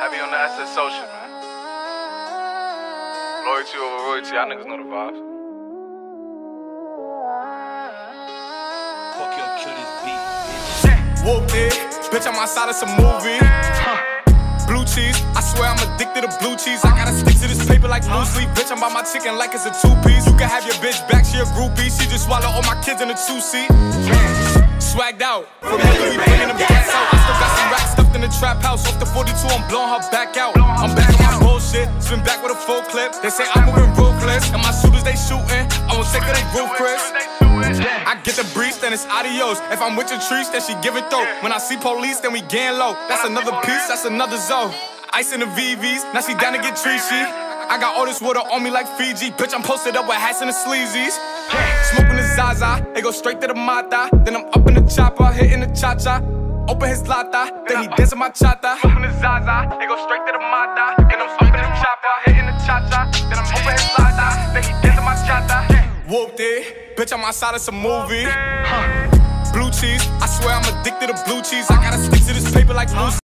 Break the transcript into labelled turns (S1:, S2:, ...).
S1: Heavy on the SSO shit, man. Loyalty over royalty, y'all niggas know the vibes.
S2: Fuck your kill this beat.
S3: Whooped it, bitch, I'm outside of some movie. Blue cheese, I swear I'm addicted to blue cheese. I gotta stick to this paper like blue sleep. Bitch, I'm by my chicken like it's a two-piece. You can have your bitch back, she a groupie. She just swallow all my kids in a two-seat. Swagged out, familiar, we bringing them gas out. I still got some racks stuffed in the trap house. Off the 42, I'm blowing her back out. I'm back on my bullshit, spin back with a full clip. They say I'm moving ruthless, and my shooters they shooting. I won't take her, they roof, Chris. I get the breeze, then it's adios. If I'm with your trees, then she give it though. When I see police, then we gang low. That's another piece, that's another zone. Ice in the VVs, now she down to get treachy. I got all this water on me like Fiji. Bitch, I'm posted up with hats and the sleazies. Smoking the Zaza, they go straight to the Mata. Then I'm up in the chopper, hitting the cha-cha. Open his lata, then he dancing my chata. Smoking the Zaza, they go straight to the Mata. Then I'm up in the chopper, hitting the cha-cha. Then I'm open his lata, then he dancing my chata. Whooped it, bitch, I'm outside of some movie. Blue cheese, I swear I'm addicted to blue cheese. I gotta stick to this paper like blue.